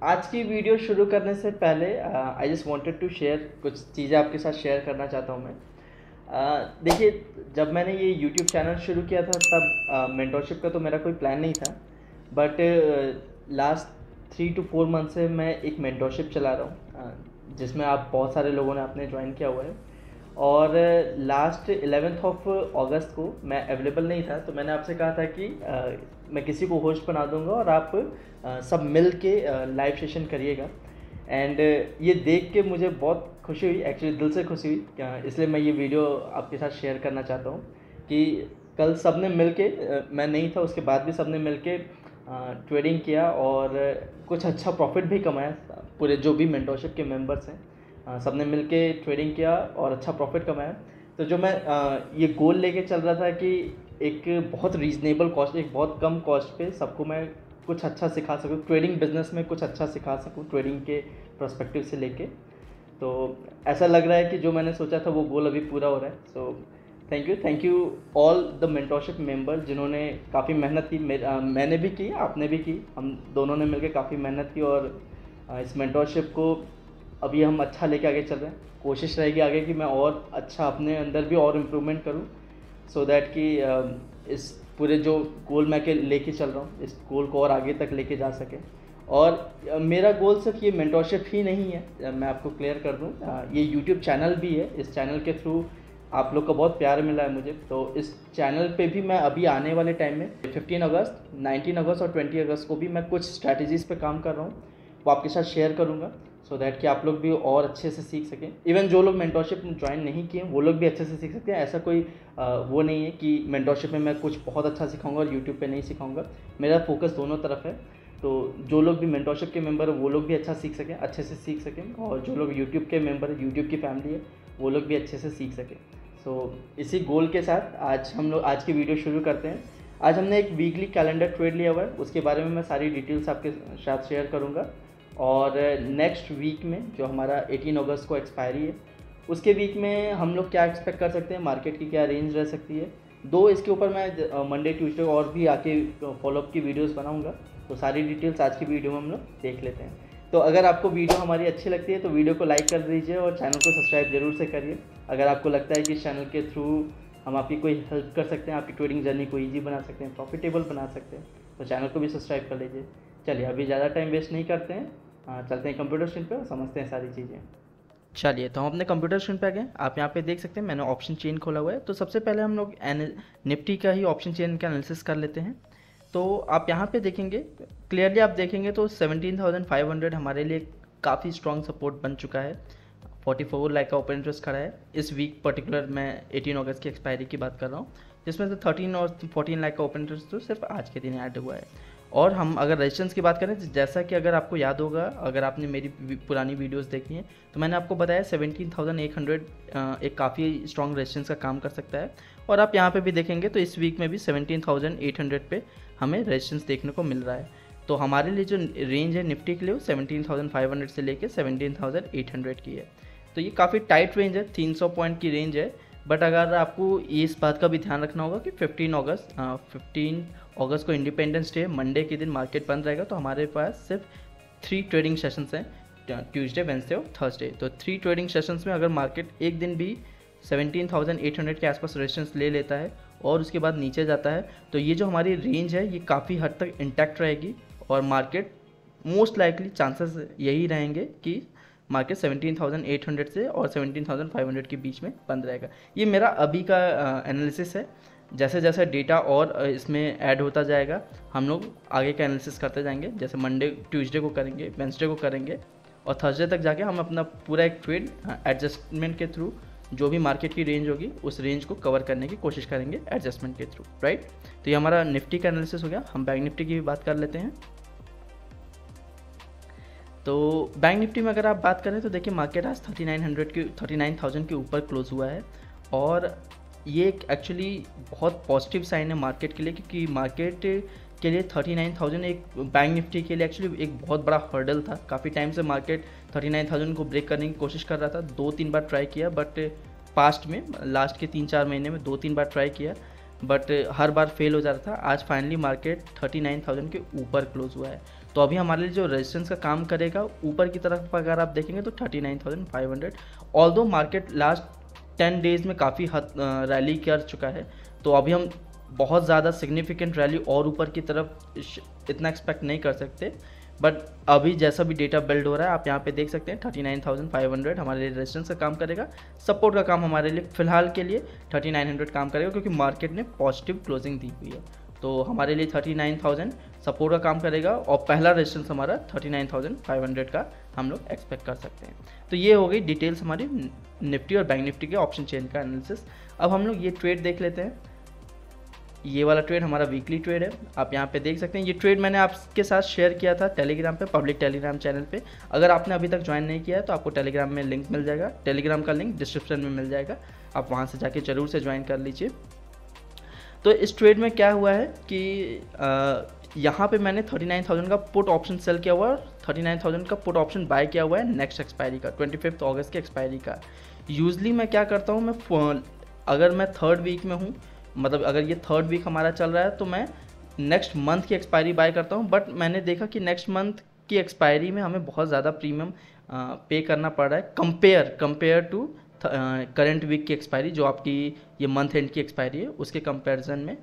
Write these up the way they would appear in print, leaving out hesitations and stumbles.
आज की वीडियो शुरू करने से पहले I just wanted to share कुछ चीज़ें आपके साथ शेयर करना चाहता हूँ मैं। देखिए, जब मैंने ये यूट्यूब चैनल शुरू किया था तब मेंटोरशिप का तो मेरा कोई प्लान नहीं था। बट लास्ट 3 to 4 मंथ से मैं एक मेंटोरशिप चला रहा हूँ, जिसमें आप बहुत सारे लोगों ने आपने ज्वाइन किया हुआ है। और लास्ट 11 अगस्त को मैं अवेलेबल नहीं था, तो मैंने आपसे कहा था कि मैं किसी को होस्ट बना दूंगा और आप सब मिल के लाइव सेशन करिएगा। एंड ये देख के मुझे बहुत खुशी हुई, एक्चुअली दिल से खुशी हुई, इसलिए मैं ये वीडियो आपके साथ शेयर करना चाहता हूँ कि कल सब ने मिल के, मैं नहीं था उसके बाद भी सब ने मिल के ट्रेडिंग किया और कुछ अच्छा प्रॉफिट भी कमाया। पूरे जो भी मेंटोरशिप के मेंबर्स हैं, सब ने मिल के ट्रेडिंग किया और अच्छा प्रॉफिट कमाया। तो जो मैं ये गोल लेके चल रहा था कि एक बहुत रीज़नेबल कॉस्ट, एक बहुत कम कॉस्ट पे सबको मैं कुछ अच्छा सिखा सकूँ, ट्रेडिंग बिजनेस में कुछ अच्छा सिखा सकूँ ट्रेडिंग के पर्सपेक्टिव से लेके। तो ऐसा लग रहा है कि जो मैंने सोचा था वो गोल अभी पूरा हो रहा है। So thank you all the mentorship member जिन्होंने काफ़ी मेहनत की। मैंने भी की, आपने भी की, हम दोनों ने मिलकर काफ़ी मेहनत की और इस मेंटोरशिप को अभी हम अच्छा लेके आगे चल रहे हैं। कोशिश रहेगी आगे कि मैं और अच्छा अपने अंदर भी और इम्प्रूवमेंट करूँ, सो दैट कि इस पूरे जो गोल मैं के लेके चल रहा हूँ इस गोल को और आगे तक लेके जा सके। और मेरा गोल सिर्फ ये मेंटोरशिप ही नहीं है, मैं आपको क्लियर कर दूँ, ये यूट्यूब चैनल भी है। इस चैनल के थ्रू आप लोग का बहुत प्यार मिला है मुझे, तो इस चैनल पे भी मैं अभी आने वाले टाइम में 15 अगस्त, 19 अगस्त और 20 अगस्त को भी मैं कुछ स्ट्रैटेजीज़ पे काम कर रहा हूँ, वो आपके साथ शेयर करूँगा, सो दैट कि आप लोग भी और अच्छे से सीख सकें। इवन जो लोग मेंटोरशिप ज्वाइन नहीं किए वो लोग भी अच्छे से सीख सकते हैं। ऐसा कोई वो नहीं है कि मेंटोरशिप में मैं कुछ बहुत अच्छा सिखाऊंगा और यूट्यूब पे नहीं सिखाऊंगा। मेरा फोकस दोनों तरफ है, तो जो लोग भी मेंटोरशिप के मेंबर हैं वो लोग भी अच्छा सीख सकें, अच्छे से सीख सकें, और जो लोग यूट्यूब के मेंबर हैं, यूट्यूब की फैमिली है, वो लोग भी अच्छे से सीख सकें। सो इसी गोल के साथ आज की वीडियो शुरू करते हैं। आज हमने एक वीकली कैलेंडर ट्रेड लिया हुआ है, उसके बारे में मैं सारी डिटेल्स आपके साथ शेयर करूँगा। और नेक्स्ट वीक में जो हमारा 18 अगस्त को एक्सपायरी है, उसके वीक में हम लोग क्या एक्सपेक्ट कर सकते हैं, मार्केट की क्या रेंज रह सकती है। इसके ऊपर मैं मंडे ट्यूसडे और भी आके फॉलोअप की वीडियोस बनाऊंगा, तो सारी डिटेल्स आज की वीडियो में हम लोग देख लेते हैं। तो अगर आपको वीडियो हमारी अच्छी लगती है तो वीडियो को लाइक कर दीजिए और चैनल को सब्सक्राइब जरूर से करिए। अगर आपको लगता है कि इस चैनल के थ्रू हम आपकी कोई हेल्प कर सकते हैं, आपकी ट्रेडिंग जर्नी को ईजी बना सकते हैं, प्रॉफिटेबल बना सकते हैं, तो चैनल को भी सब्सक्राइब कर लीजिए। चलिए अभी ज़्यादा टाइम वेस्ट नहीं करते हैं, चलते हैं कंप्यूटर स्क्रीन पे और समझते हैं सारी चीज़ें। चलिए, तो हम अपने कंप्यूटर स्क्रीन पे आ गए। आप यहाँ पे देख सकते हैं मैंने ऑप्शन चेन खोला हुआ है। तो सबसे पहले हम लोग निफ्टी का ही ऑप्शन चेन का एनालिसिस कर लेते हैं। तो आप यहाँ पे देखेंगे, क्लियरली आप देखेंगे तो 17,500 हमारे लिए काफ़ी स्ट्रॉन्ग सपोर्ट बन चुका है। 44 लाख का ओपन इंटरेस्ट खड़ा है इस वीक पर्टिकुलर। मैं 18 अगस्त की एक्सपायरी की बात कर रहा हूँ, जिसमें से 13 और 14 लाख का ओपन इंटरेस्ट तो सिर्फ आज के दिन ऐड हुआ है। और हम अगर रेजिस्टेंस की बात करें, जैसा कि अगर आपको याद होगा, अगर आपने मेरी पुरानी वीडियोस देखी हैं, तो मैंने आपको बताया 17,800 एक काफ़ी स्ट्रॉन्ग रेजिस्टेंस का काम कर सकता है। और आप यहाँ पे भी देखेंगे तो इस वीक में भी 17,800 पे हमें रेजिस्टेंस देखने को मिल रहा है। तो हमारे लिए जो रेंज है निफ्टी के लिए वो 17,500 से लेकर 17,800 की है। तो ये काफ़ी टाइट रेंज है, 300 पॉइंट की रेंज है। बट अगर आपको इस बात का भी ध्यान रखना होगा कि 15 अगस्त को इंडिपेंडेंस डे, मंडे के दिन मार्केट बंद रहेगा, तो हमारे पास सिर्फ 3 ट्रेडिंग सेशंस हैं, ट्यूसडे, वेंसडे और थर्सडे। तो 3 ट्रेडिंग सेशंस में अगर मार्केट एक दिन भी 17,800 के आसपास रेजिस्टेंस ले लेता है और उसके बाद नीचे जाता है, तो ये जो हमारी रेंज है ये काफ़ी हद तक इंटैक्ट रहेगी और मार्केट मोस्ट लाइकली चांसेस यही रहेंगे कि मार्केट 17,800 से और 17,500 के बीच में बंद रहेगा। ये मेरा अभी का एनालिसिस है। जैसे जैसे डेटा और इसमें ऐड होता जाएगा हम लोग आगे का एनालिसिस करते जाएंगे। जैसे मंडे ट्यूसडे को करेंगे, वेंसडे को करेंगे और थर्सडे तक जाके हम अपना पूरा एक ट्रेड एडजस्टमेंट के थ्रू जो भी मार्केट की रेंज होगी उस रेंज को कवर करने की कोशिश करेंगे एडजस्टमेंट के थ्रू, राइट। तो ये हमारा निफ्टी का एनालिसिस हो गया। हम बैंक निफ्टी की भी बात कर लेते हैं। तो बैंक निफ्टी में अगर आप बात करें तो देखिए मार्केट आज 39,000 के ऊपर क्लोज हुआ है और ये एक्चुअली बहुत पॉजिटिव साइन है मार्केट के लिए, क्योंकि मार्केट के लिए 39,000 एक बैंक निफ्टी के लिए एक्चुअली एक बहुत बड़ा हर्डल था। काफ़ी टाइम से मार्केट 39,000 को ब्रेक करने की कोशिश कर रहा था, 2-3 बार ट्राई किया, बट पास्ट में लास्ट के 3-4 महीने में 2-3 बार ट्राई किया, बट हर बार फेल हो जाता था। आज फाइनली मार्केट 39,000 के ऊपर क्लोज हुआ है। तो अभी हमारे लिए जो रेजिस्टेंस का काम करेगा ऊपर की तरफ अगर आप देखेंगे तो 39,500। ऑल्दो मार्केट लास्ट 10 डेज़ में काफ़ी रैली कर चुका है, तो अभी हम बहुत ज़्यादा सिग्निफिकेंट रैली और ऊपर की तरफ इतना एक्सपेक्ट नहीं कर सकते। बट अभी जैसा भी डेटा बिल्ड हो रहा है आप यहाँ पे देख सकते हैं 39,500 हमारे लिए रेजिस्टेंस का काम करेगा, सपोर्ट का काम हमारे लिए फ़िलहाल के लिए 3900 काम करेगा, क्योंकि मार्केट ने पॉजिटिव क्लोजिंग दी हुई है। तो हमारे लिए 39,000 सपोर्ट का काम करेगा और पहला रेजिस्टेंस हमारा 39,500 का हम लोग एक्सपेक्ट कर सकते हैं। तो ये हो गई डिटेल्स हमारी निफ्टी और बैंक निफ्टी के ऑप्शन चेन का एनालिसिस। अब हम लोग ये ट्रेड देख लेते हैं। ये वाला ट्रेड हमारा वीकली ट्रेड है, आप यहाँ पे देख सकते हैं। ये ट्रेड मैंने आपके साथ शेयर किया था टेलीग्राम पे, पब्लिक टेलीग्राम चैनल पे। अगर आपने अभी तक ज्वाइन नहीं किया है तो आपको टेलीग्राम में लिंक मिल जाएगा, टेलीग्राम का लिंक डिस्क्रिप्शन में मिल जाएगा, आप वहाँ से जाके ज़रूर से ज्वाइन कर लीजिए। तो इस ट्रेड में क्या हुआ है कि यहाँ पे मैंने 39,000 का पुट ऑप्शन सेल किया हुआ है और 39,000 का पुट ऑप्शन बाय किया हुआ है नेक्स्ट एक्सपायरी का, 25 अगस्त की एक्सपायरी का। यूजली मैं क्या करता हूँ, मैं अगर मैं थर्ड वीक में हूँ, मतलब अगर ये थर्ड वीक हमारा चल रहा है तो मैं नेक्स्ट मंथ की एक्सपायरी बाय करता हूँ। बट मैंने देखा कि नेक्स्ट मंथ की एक्सपायरी में हमें बहुत ज़्यादा प्रीमियम पे करना पड़ रहा है कंपेयर टू करंट वीक की एक्सपायरी, जो आपकी ये मंथ एंड की एक्सपायरी है उसके कंपैरिजन में।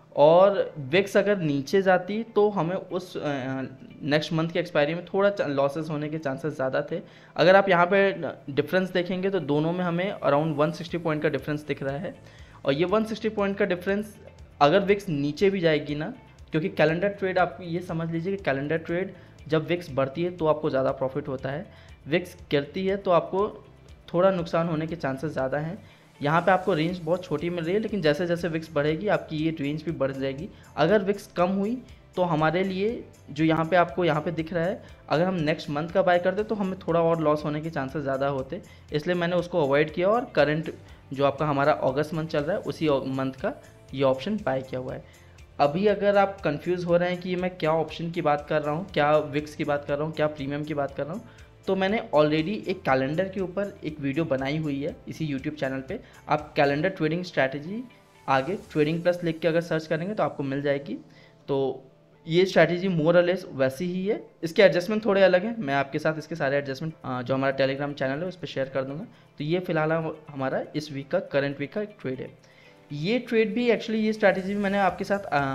और विक्स अगर नीचे जाती तो हमें उस नेक्स्ट मंथ की एक्सपायरी में थोड़ा लॉसेस होने के चांसेस ज़्यादा थे। अगर आप यहाँ पे डिफरेंस देखेंगे तो दोनों में हमें अराउंड 160 पॉइंट का डिफरेंस दिख रहा है। और ये 160 पॉइंट का डिफरेंस अगर विक्स नीचे भी जाएगी ना, क्योंकि कैलेंडर ट्रेड आप ये समझ लीजिए कि कैलेंडर ट्रेड जब विक्स बढ़ती है तो आपको ज़्यादा प्रॉफिट होता है, विक्स गिरती है तो आपको थोड़ा नुकसान होने के चांसेस ज़्यादा हैं। यहाँ पे आपको रेंज बहुत छोटी मिल रही है, लेकिन जैसे जैसे विक्स बढ़ेगी आपकी ये रेंज भी बढ़ जाएगी। अगर विक्स कम हुई तो हमारे लिए जो यहाँ पे आपको यहाँ पे दिख रहा है, अगर हम नेक्स्ट मंथ का बाय करते तो हमें थोड़ा और लॉस होने के चांसेस ज़्यादा होते, इसलिए मैंने उसको अवॉइड किया और करंट जो आपका हमारा अगस्त मंथ चल रहा है उसी मंथ का ये ऑप्शन बाय किया हुआ है। अभी अगर आप कंफ्यूज हो रहे हैं कि ये मैं क्या ऑप्शन की बात कर रहा हूँ, क्या विक्स की बात कर रहा हूँ, क्या प्रीमियम की बात कर रहा हूँ, तो मैंने ऑलरेडी एक कैलेंडर के ऊपर एक वीडियो बनाई हुई है इसी यूट्यूब चैनल पे। आप कैलेंडर ट्रेडिंग स्ट्रैटेजी आगे ट्रेडिंग प्लस लिख के अगर सर्च करेंगे तो आपको मिल जाएगी। तो ये स्ट्रैटेजी मोर और लेस वैसी ही है, इसके एडजस्टमेंट थोड़े अलग हैं, मैं आपके साथ इसके सारे एडजस्टमेंट जो हमारा टेलीग्राम चैनल है उस पर शेयर कर दूंगा। तो ये फिलहाल हमारा इस वीक का करंट वीक का एक ट्रेड है। ये ट्रेड भी एक्चुअली ये स्ट्रैटेजी भी मैंने आपके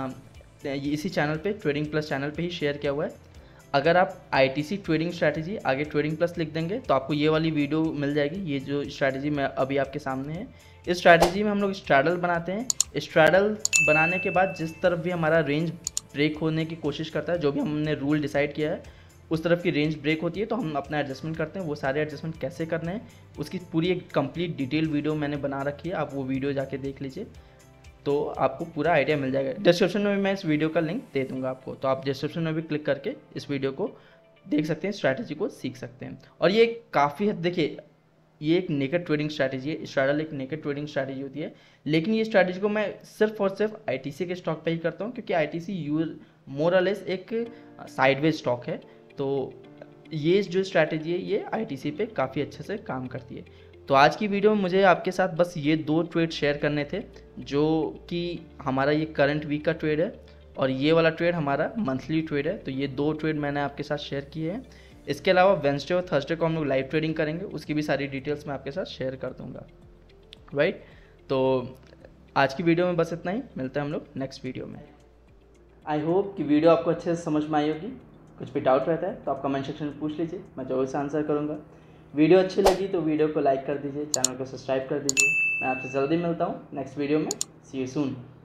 साथ इसी चैनल पे ट्रेडिंग प्लस चैनल पे ही शेयर किया हुआ है। अगर आप ITC ट्रेडिंग स्ट्रैटेजी आगे ट्रेडिंग प्लस लिख देंगे तो आपको ये वाली वीडियो मिल जाएगी। ये जो स्ट्रैटेजी मैं अभी आपके सामने है, इस स्ट्रैटेजी में हम लोग स्ट्रैडल बनाते हैं। स्ट्रैडल बनाने के बाद जिस तरफ भी हमारा रेंज ब्रेक होने की कोशिश करता है, जो भी हमने रूल डिसाइड किया है उस तरफ की रेंज ब्रेक होती है तो हम अपना एडजस्टमेंट करते हैं। वो सारे एडजस्टमेंट कैसे करने हैं उसकी पूरी एक कंप्लीट डिटेल वीडियो मैंने बना रखी है, आप वो वीडियो जाके देख लीजिए तो आपको पूरा आइडिया मिल जाएगा। डिस्क्रिप्शन में भी मैं इस वीडियो का लिंक दे दूंगा आपको, तो आप डिस्क्रिप्शन में भी क्लिक करके इस वीडियो को देख सकते हैं, स्ट्रैटेजी को सीख सकते हैं। और ये काफ़ी हद देखिए, ये एक नेकेड ट्रेडिंग स्ट्रैटेजी है, स्ट्रैडल एक नेकेड ट्रेडिंग स्ट्रैटेजी होती है, लेकिन ये स्ट्रैटेजी को मैं सिर्फ और सिर्फ ITC के स्टॉक पे ही करता हूँ, क्योंकि ITC मोर और लेस एक साइडवेज स्टॉक है। तो ये जो स्ट्रैटेजी है ये ITC पे काफ़ी अच्छे से काम करती है। तो आज की वीडियो में मुझे आपके साथ बस ये 2 ट्रेड शेयर करने थे, जो कि हमारा ये करंट वीक का ट्रेड है और ये वाला ट्रेड हमारा मंथली ट्रेड है। तो ये 2 ट्रेड मैंने आपके साथ शेयर किए हैं। इसके अलावा वेडनेसडे और थर्सडे को हम लोग लाइव ट्रेडिंग करेंगे, उसकी भी सारी डिटेल्स मैं आपके साथ शेयर कर दूंगा, राइट। तो आज की वीडियो में बस इतना ही, मिलते हैं हम लोग नेक्स्ट वीडियो में। आई होप कि वीडियो आपको अच्छे से समझ में आई होगी। कुछ भी डाउट रहता है तो आप कमेंट सेक्शन में पूछ लीजिए, मैं जरूर से आंसर करूँगा। वीडियो अच्छी लगी तो वीडियो को लाइक कर दीजिए, चैनल को सब्सक्राइब कर दीजिए। मैं आपसे जल्दी मिलता हूँ नेक्स्ट वीडियो में। See you soon.